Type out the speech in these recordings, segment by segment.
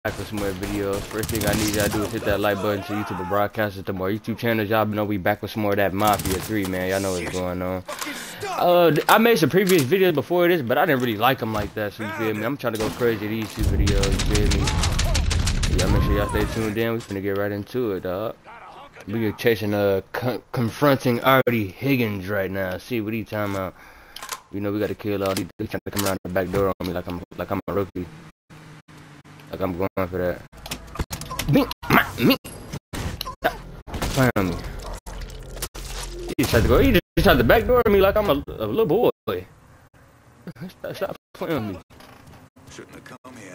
back with some more videos. First thing I need y'all to do is hit that like button to YouTube broadcast to more YouTube channels. Y'all know we back with some more of that Mafia 3, man. Y'all know what's going on. I made some previous videos before this, but I didn't really like them like that, so you feel me? I'm trying to go crazy these two videos, you feel me? Yeah, make sure y'all stay tuned in. We finna get right into it, dog. We are chasing, confronting Artie Higgins right now. See what he talking about. You know we gotta kill all these. He's trying to come around the back door on me like I'm a rookie. Like I'm going for that. Me. Playing on me. He tried to go. He just tried to backdoor me like I'm a little boy. Stop playing on me. Shouldn't have come here.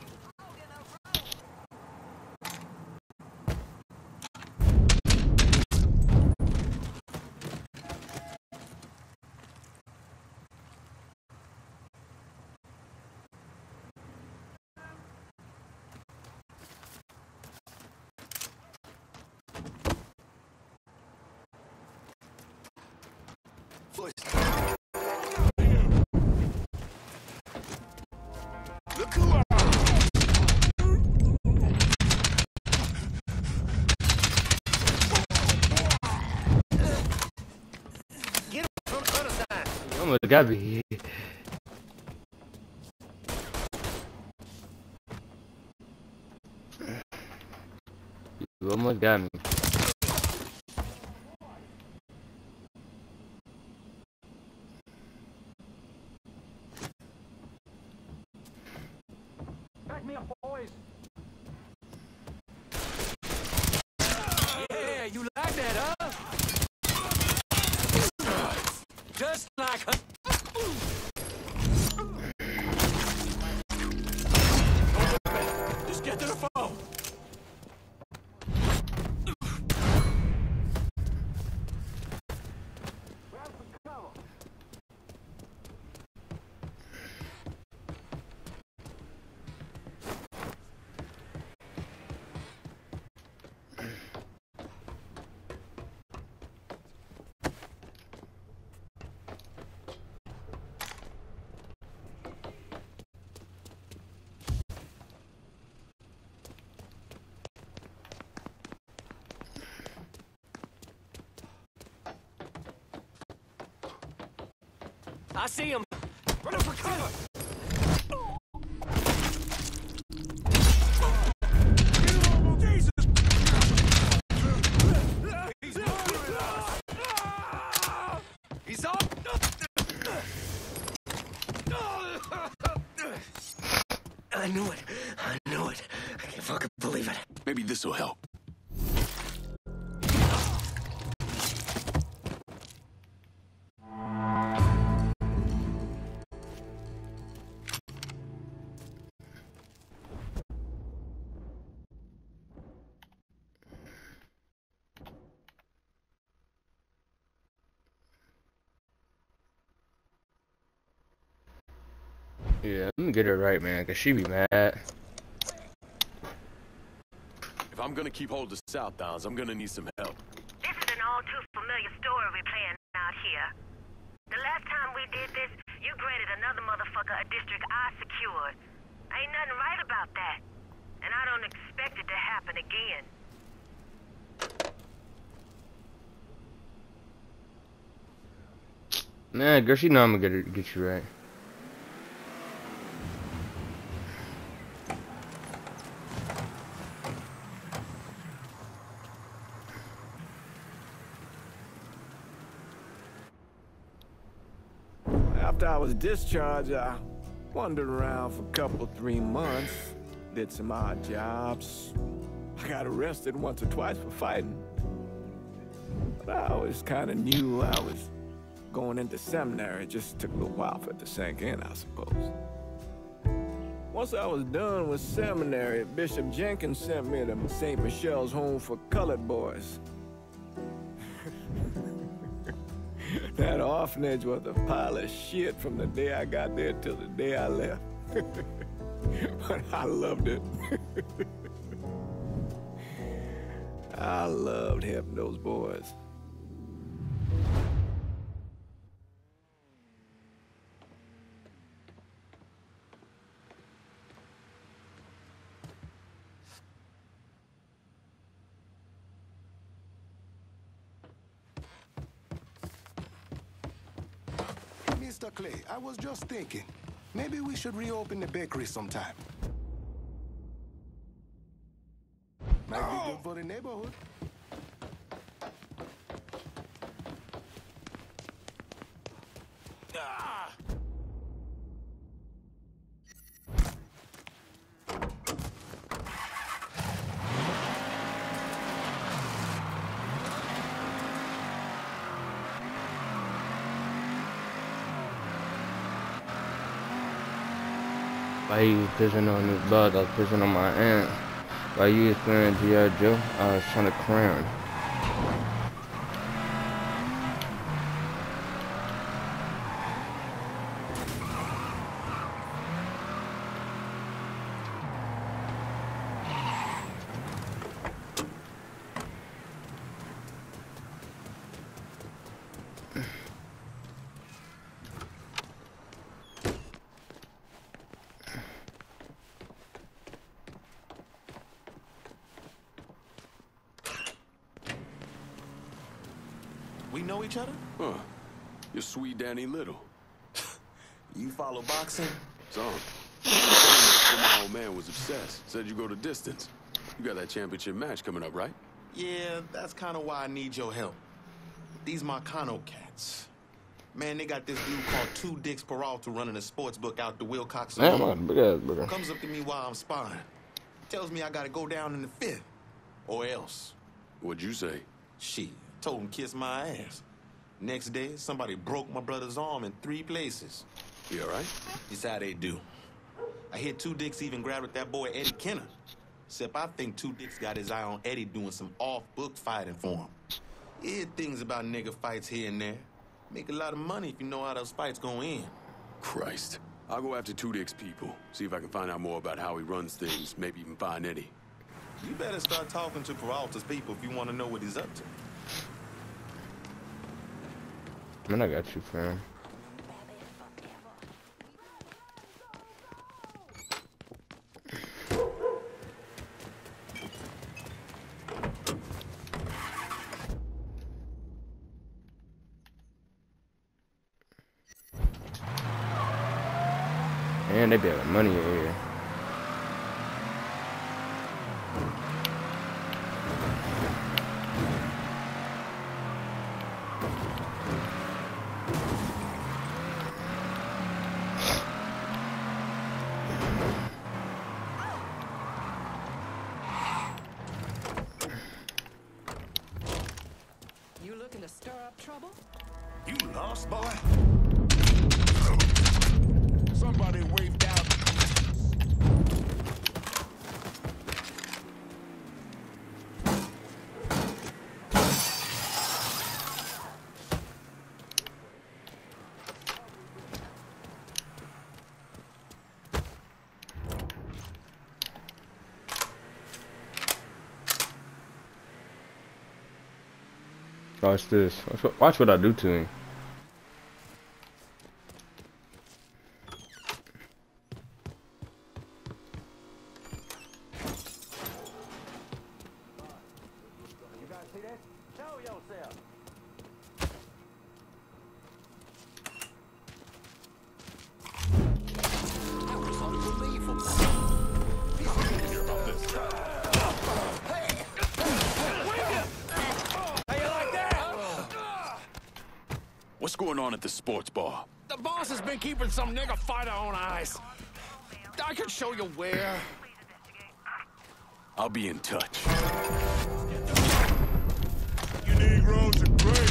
Look who I get him from the other side. You almost got me. You almost got me. Back me up, boys. Yeah, you like that, huh? Just like her. Just get to the phone. Grab some cover. I see him. Run for cover. Jesus. He's up. I knew it. I can't fucking believe it. Maybe this will help. Yeah, let me get her right, man, cause she be mad. If I'm gonna keep hold of Southdowns, I'm gonna need some help. This is an all too familiar story we're playing out here. The last time we did this, you granted another motherfucker a district I secured. Ain't nothing right about that. And I don't expect it to happen again. Nah, girl, she know I'm gonna get you right. After I was discharged, I wandered around for a couple of 3 months, did some odd jobs. I got arrested once or twice for fighting. But I always kind of knew I was going into seminary. It just took a little while for it to sink in, I suppose. Once I was done with seminary, Bishop Jenkins sent me to St. Michelle's Home for Colored Boys. That orphanage was a pile of shit from the day I got there till the day I left. But I loved it. I loved helping those boys. Mr. Clay, I was just thinking, maybe we should reopen the bakery sometime. Might be good for the neighborhood. Why you was pissing on this bud? I was pissing on my aunt. Why you was playing G.I. Joe? I was trying to crown. We know each other? Huh. You're sweet Danny Little. You follow boxing? Son. My old man was obsessed. Said you go the distance. You got that championship match coming up, right? Yeah, that's kind of why I need your help. These Marcano cats. Man, they got this dude called Two Dicks Peralta running a sports book out the Wilcox. Man, big ass burger. Comes up to me while I'm sparring. Tells me I gotta go down in the fifth. Or else. What'd you say? Shit. Told him kiss my ass. Next day, somebody broke my brother's arm in 3 places. You all right? That's how they do. I hear Two Dicks even grabbed with that boy Eddie Kenner. Except I think Two Dicks got his eye on Eddie doing some off-book fighting for him. Hear things about nigga fights here and there. Make a lot of money if you know how those fights go in. Christ. I'll go after Two Dick's people. See if I can find out more about how he runs things. Maybe even find Eddie. You better start talking to Peralta's people if you want to know what he's up to. Man, I got you, fam. Man, they be having money in here. You looking to stir up trouble? You lost, boy? Somebody waved out. Watch this. Watch what I do to him. You guys see that? Show yourself. That was unbelievable. Hear about this. What's going on at the sports bar? The boss has been keeping some nigga fighter on ice. I can show you where. I'll be in touch. You Negroes are great.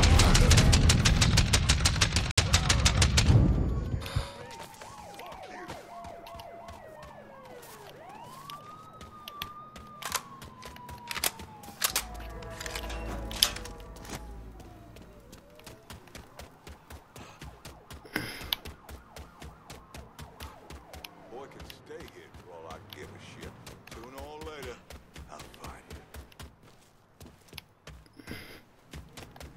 Boy can stay here for all I give a shit. Sooner or later, I'll find you.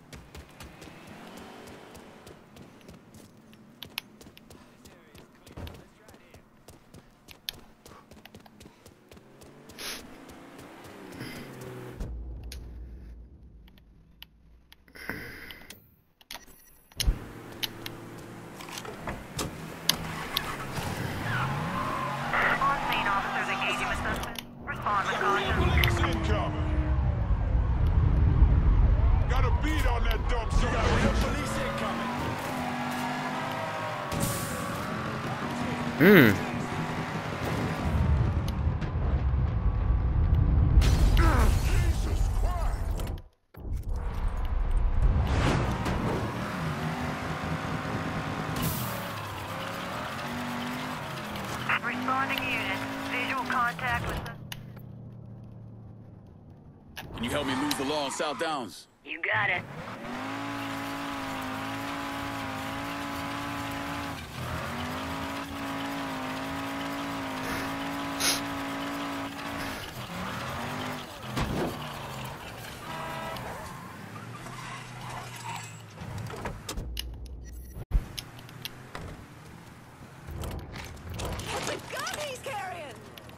Hmm. Responding unit. Visual contact with the... Can you help me lose the law on South Downs? You got it. What's the gun he's carrying?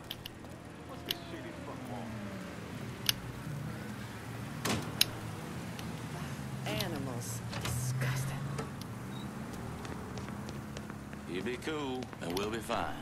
Animals. Disgusting. You be cool, and we'll be fine.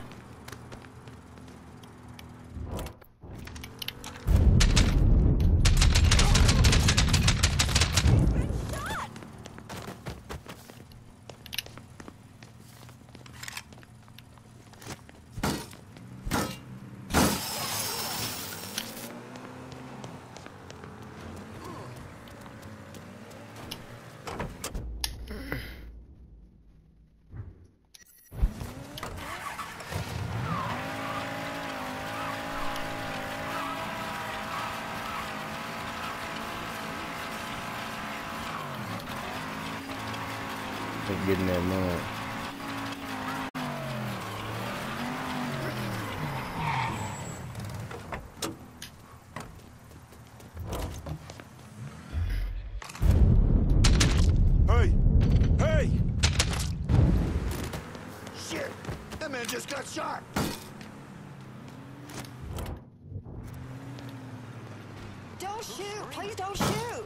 Just getting that mud. Hey! Hey! Shit! That man just got shot! Don't shoot! Please don't shoot!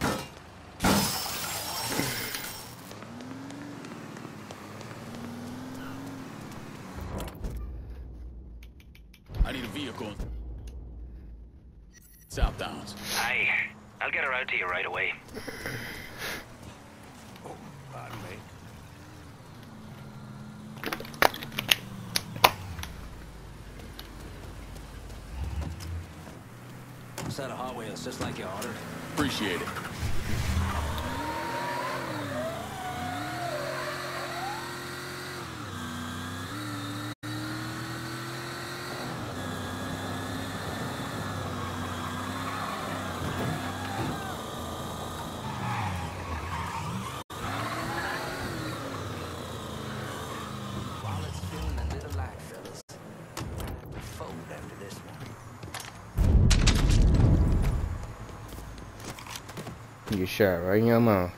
I need a vehicle. South Downs. Aye. I'll get her out to you right away. Pardon me. Set of Hot Wheels, just like you ordered. Appreciate it. Wallet's feeling a little light, fellas. Fold after this one. You get shot right in your mouth.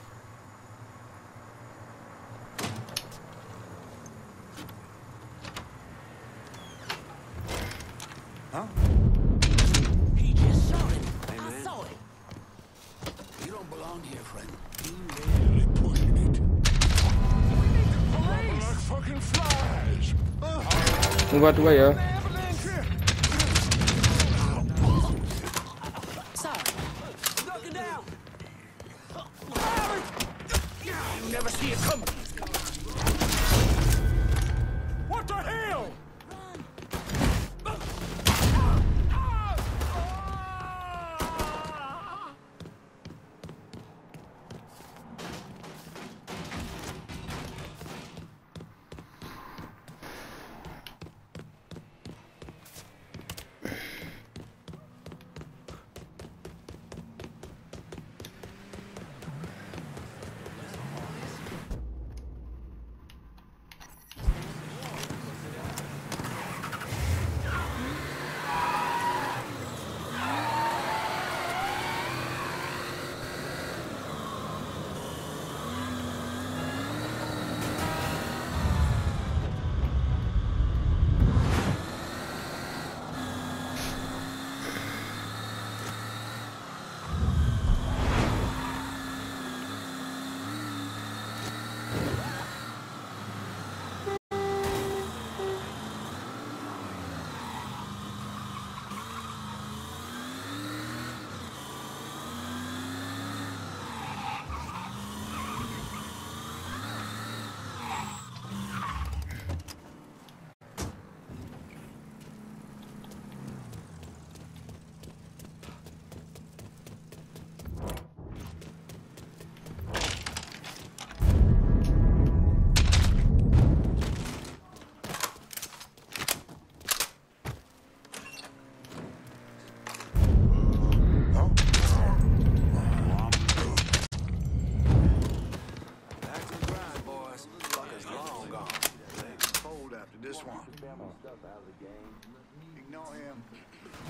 He just shot him. I saw it. You don't belong here, friend. You really pushing it. Like fucking flies! Move out the way, yo. Sorry. Knocking down. You never see it coming. What the hell?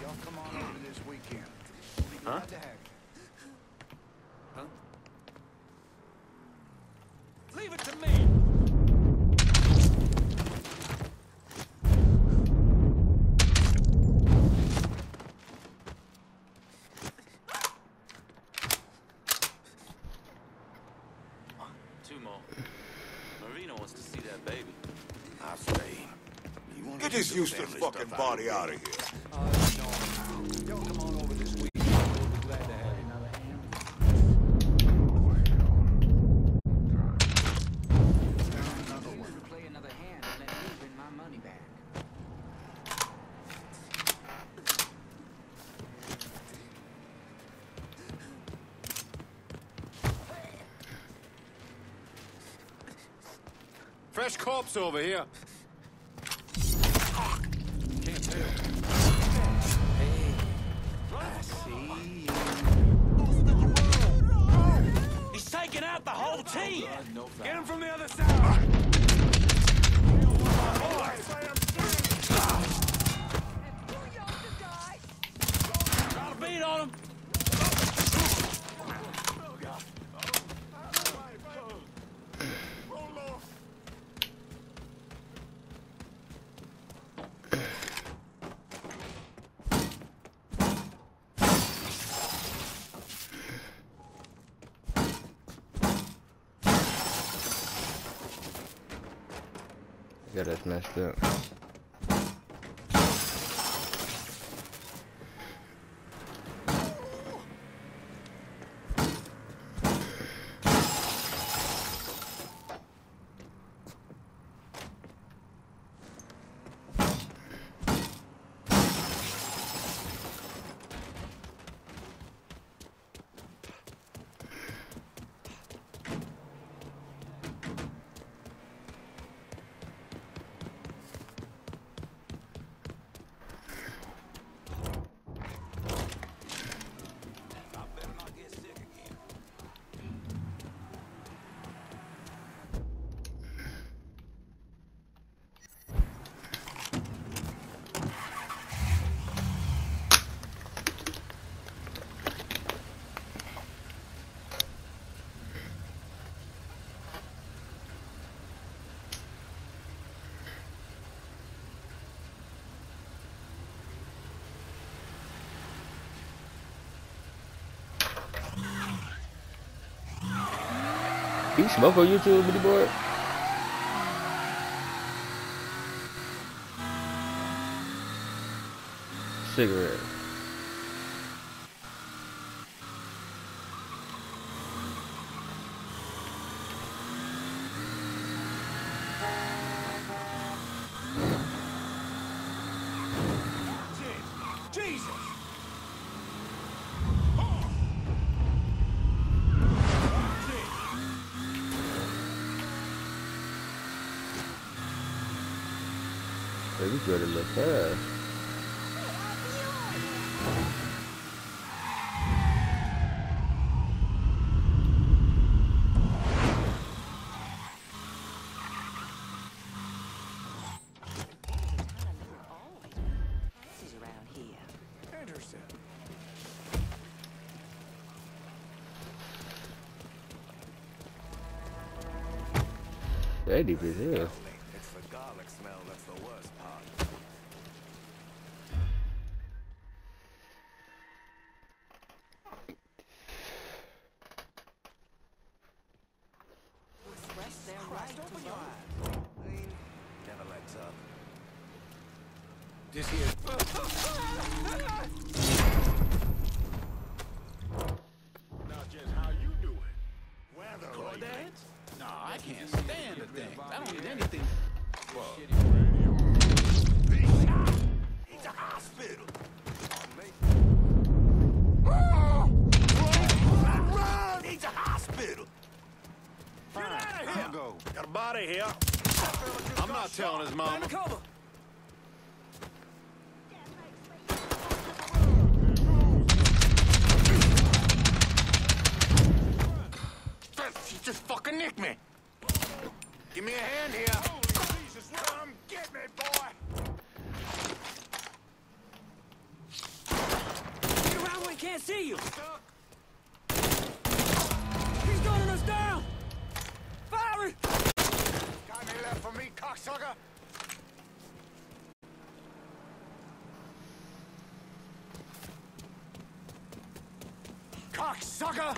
Y'all come on over this weekend. Huh? Glad to have you. Huh? Leave it to me. Two more. Marina wants to see that baby. I stay. Get this useless fucking body out of here. No. Y'all come on over this weekend. We'll be glad to have you. Another hand. Another one. Play another hand and let me win my money back. Fresh corpse over here. Can't tell. Hey, I see you. He's taking out the whole team! No foul. Get him from the other side. Trying to beat on him! Yeah, that's messed up. You smoke on YouTube, bitty boy? Cigarette. Jesus! Hey, we better look fast. That deep as hell. It's the garlic smell that's the worst part. Open your eyes. Never lets up. Just here. Now, just how you doing? Weather. Crawdads? No, I can't stand the thing. I don't need anything. It's a hospital. Run! It's a hospital. Get out of here! I'll go. Got a body here. I'm not telling his mama. Cover. She just fucking nicked me. Give me a hand here. Holy Jesus, come get me, boy. can't see you. He's gunning us down. Fire it. Got any left for me, cocksucker? Cocksucker!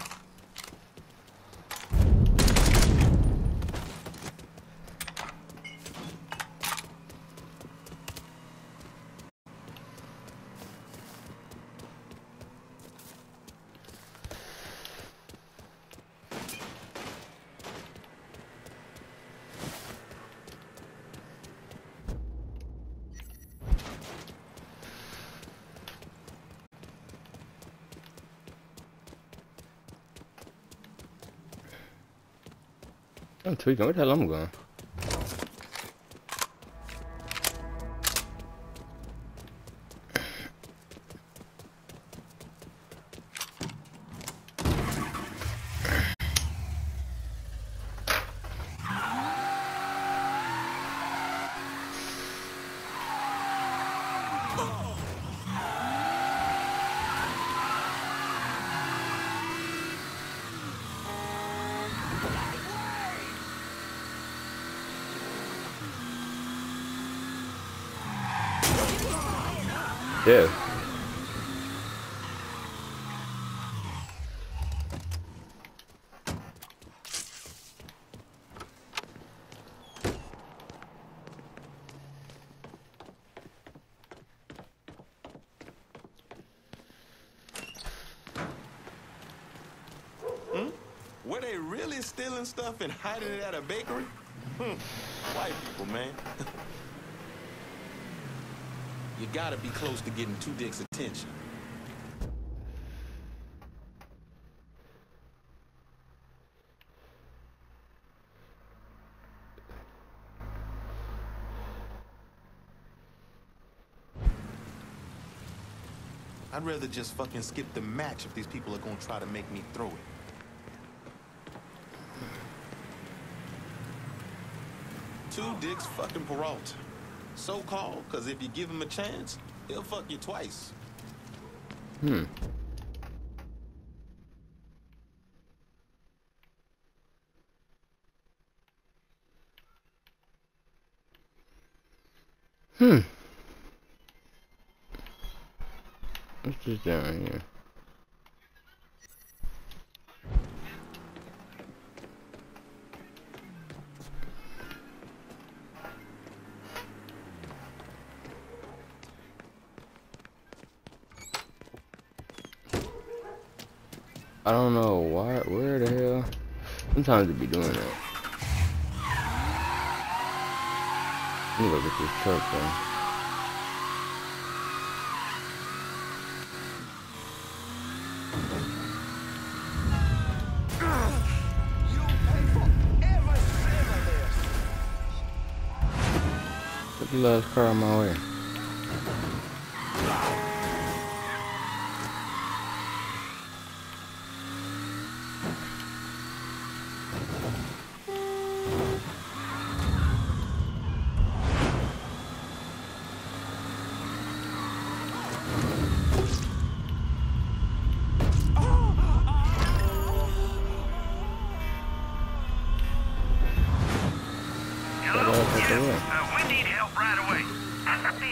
I'm tweaking. Where the hell I'm going? Yeah. Were they really stealing stuff and hiding it at a bakery? White people, man. You gotta be close to getting Two Dick's attention. I'd rather just fucking skip the match if these people are gonna try to make me throw it. Two Dick's fucking Peralta. So-called, because if you give him a chance, he'll fuck you twice. Hmm. What's this down here? I don't know why, where the hell? Sometimes it be doing that. Let me go get this truck though. Put the last car on my way. We need help right away.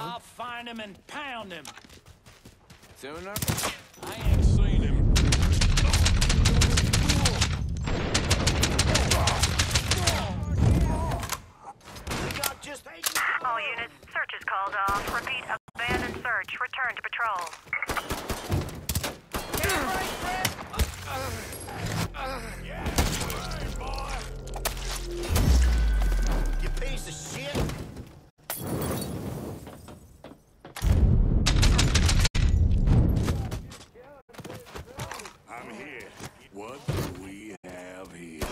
I'll find him and pound him. Sooner? I ain't seen him. All units, search is called off. Repeat, abandoned search. Return to patrol. You piece of shit. I'm here. What do we have here?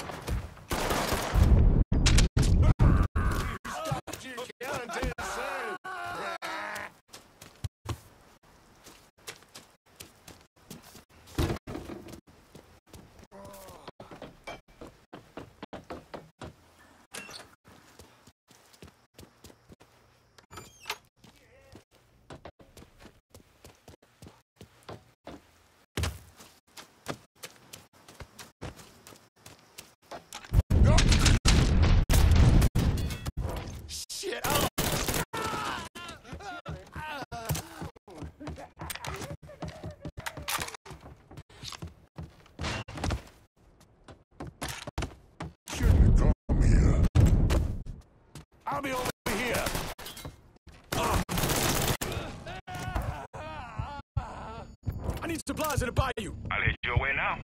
I'll be over here. I need supplies in the bayou. I'll head your way now.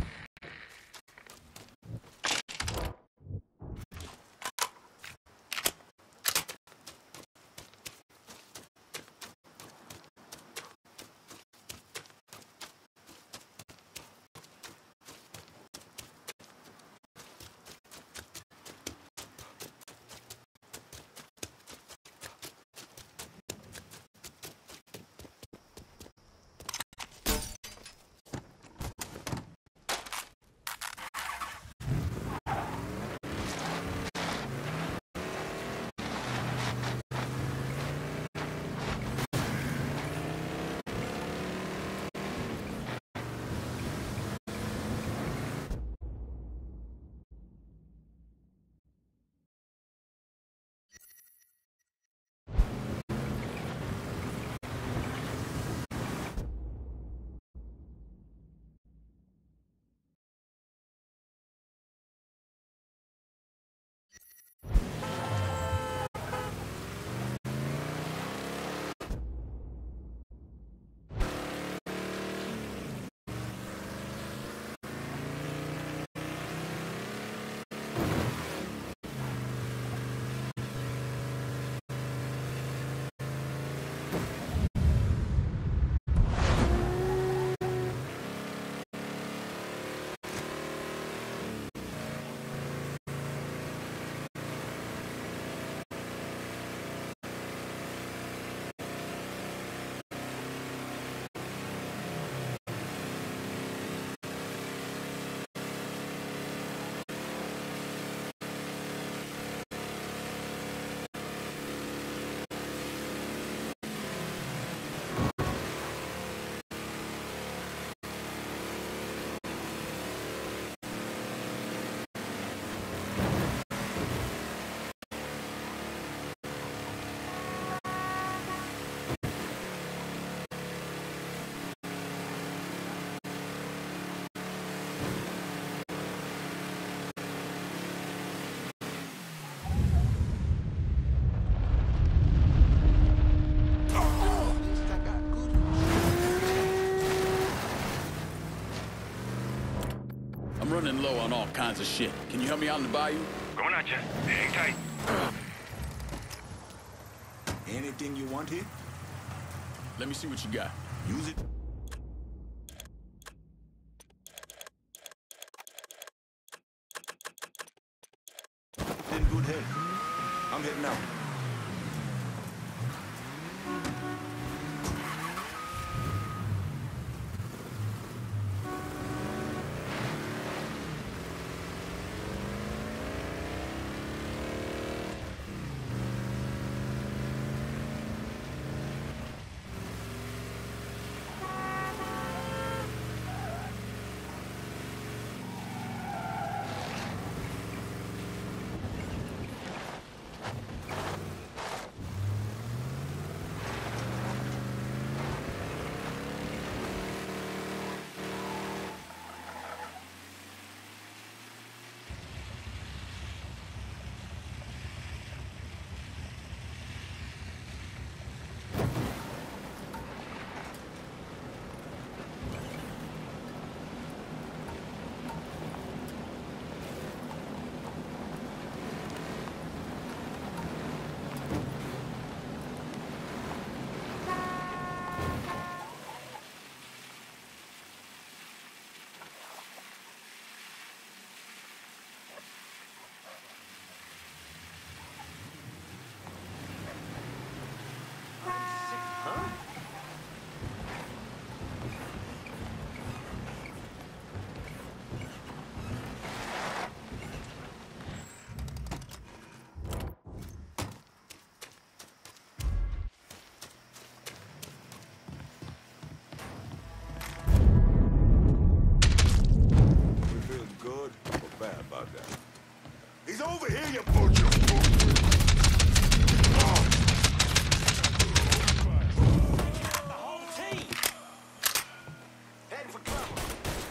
I'm running low on all kinds of shit. Can you help me out in the bayou? Going at you. Hang tight. Anything you want here? Let me see what you got. Use it. In good health. I'm heading out. about that. He's over here, you butcher. The whole team. Heading for cover.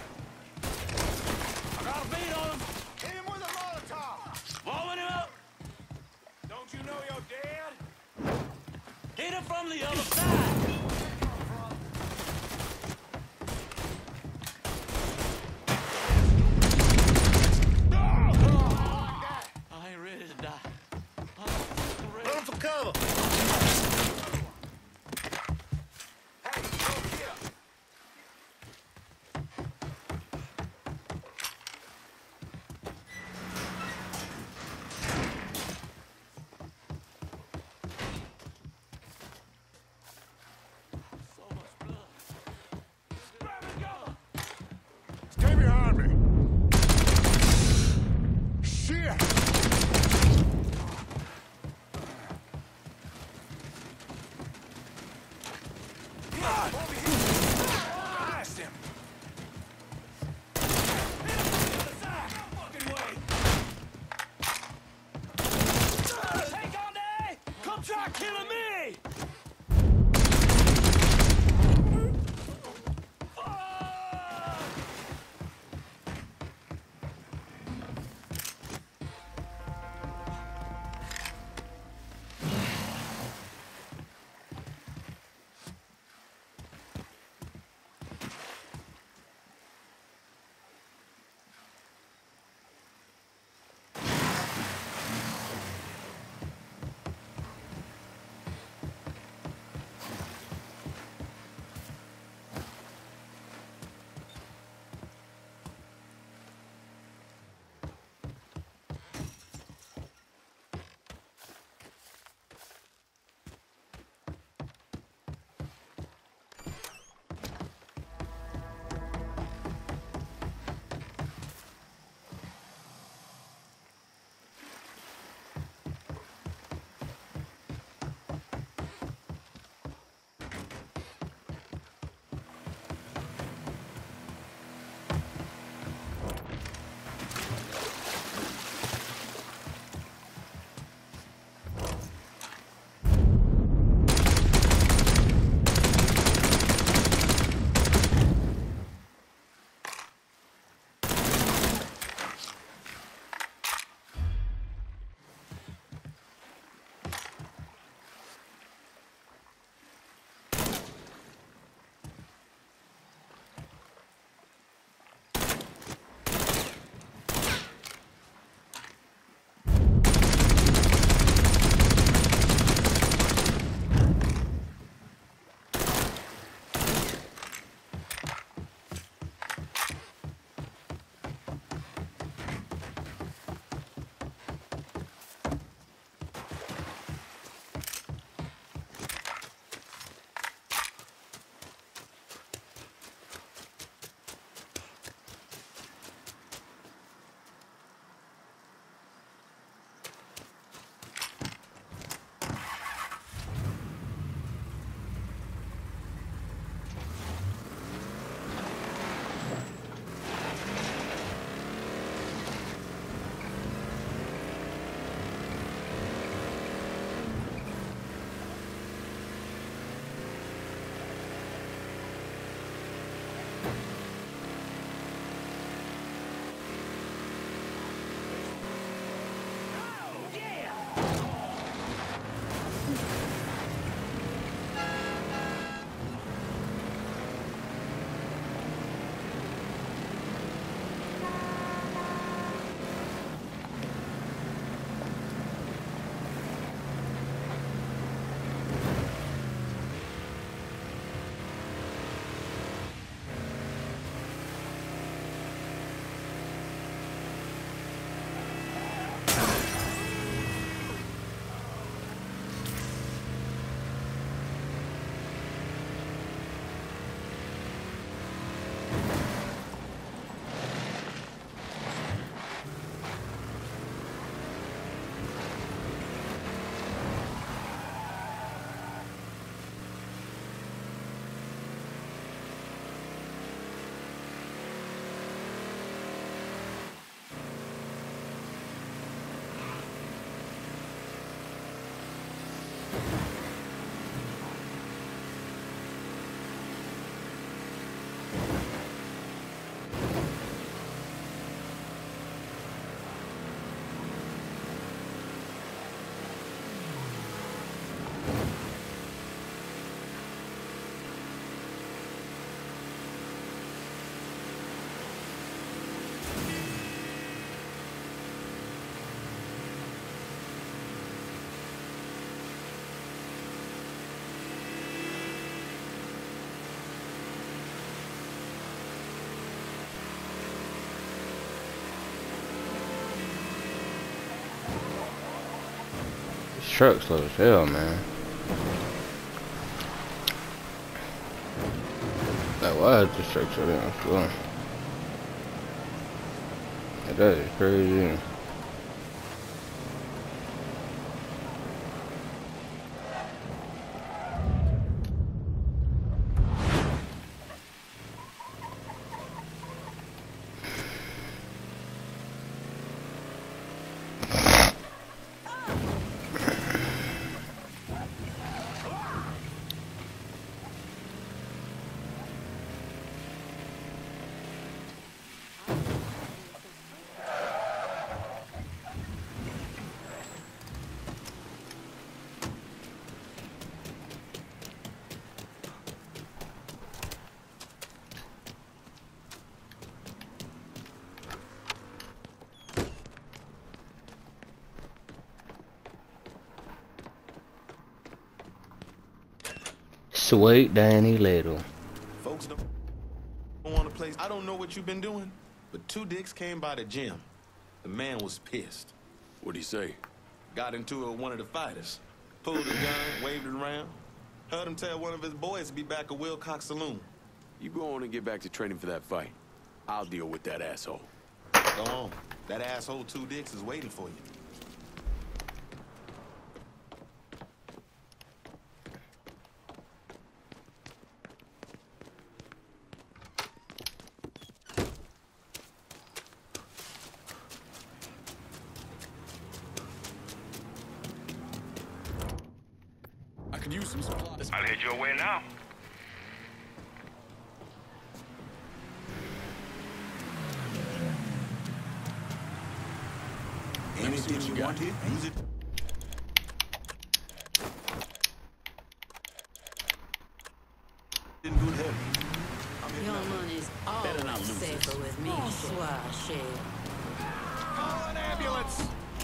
I got a beat on him. Hit him with a Molotov. Blowing him up. Don't you know you're dead? Hit him from the other side. I ain't ready to die. Run for cover. Hey, over here. Truck slow as hell, man. Like, why is this truck so damn slow? That is crazy. Sweet Danny Little. Folks don't want to play. I don't know what you've been doing, but two dicks came by the gym. The man was pissed. What'd he say? Got into it with one of the fighters. Pulled a gun, waved it around. Heard him tell one of his boys to be back at Wilcox Saloon. You go on and get back to training for that fight. I'll deal with that asshole. Go on. That asshole two dicks is waiting for you. I could use some supplies. I'll head your way now. Anything you want here, use it. In good health. Your money's always safer with me, Bonsoir, Shay. Call an ambulance!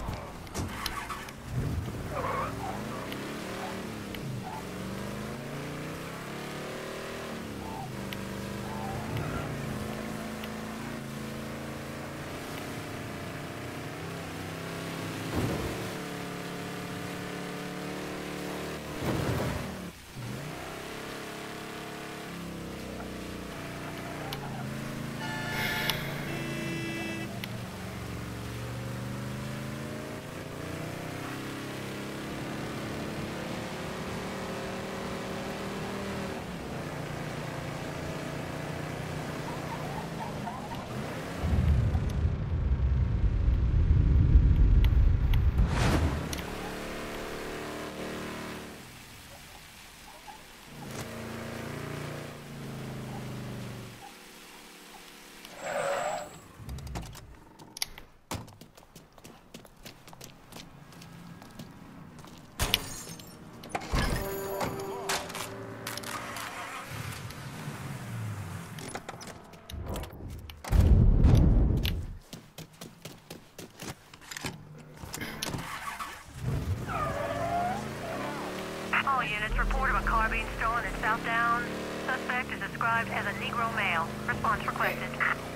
All units report of a car being stolen in South Downs. Suspect is described as a Negro male. Response requested.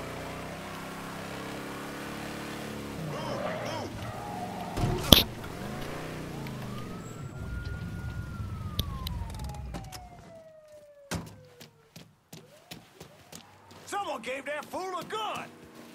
Someone gave that fool a gun!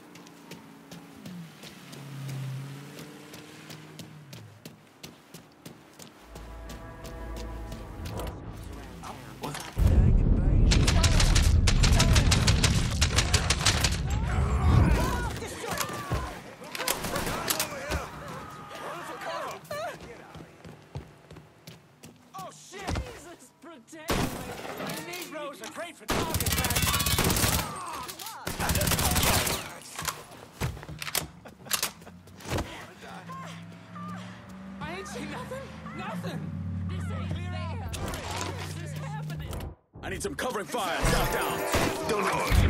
Negroes are great for target I ain't seen nothing. Nothing. This ain't fair. This is happening. I need some covering fire. South Downs. Don't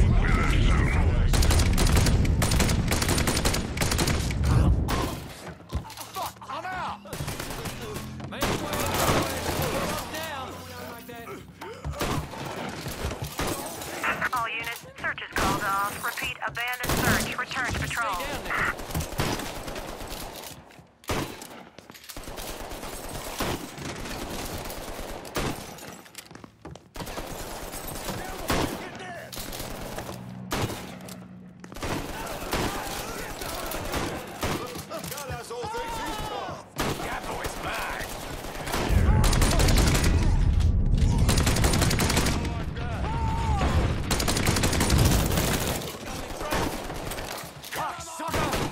I'm out. Make way. Down. Like that. All units, search is called off. Repeat, abandoned search. Return to patrol. cocksucker!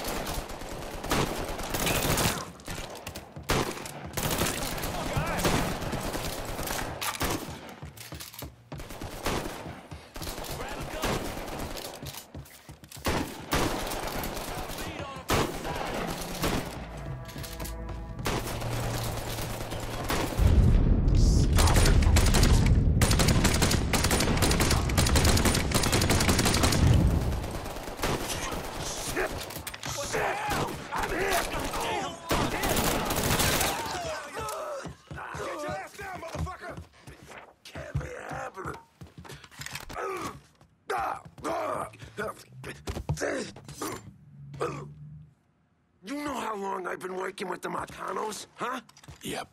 You know how long I've been working with the Marcanos, huh? Yep.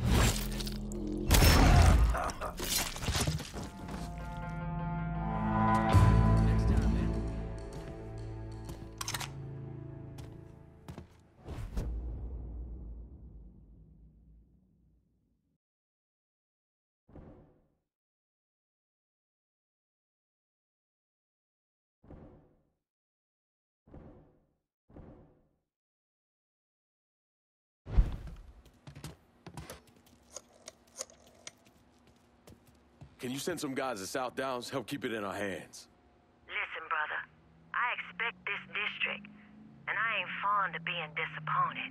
Can you send some guys to South Downs? Help keep it in our hands. Listen, brother. I expect this district, and I ain't fond of being disappointed.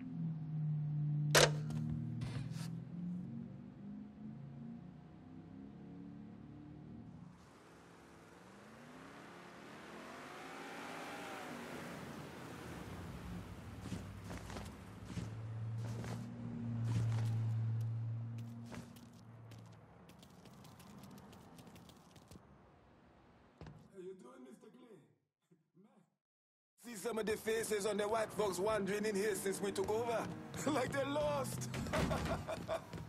See some of the faces on the white folks wandering in here since we took over. Like they're lost.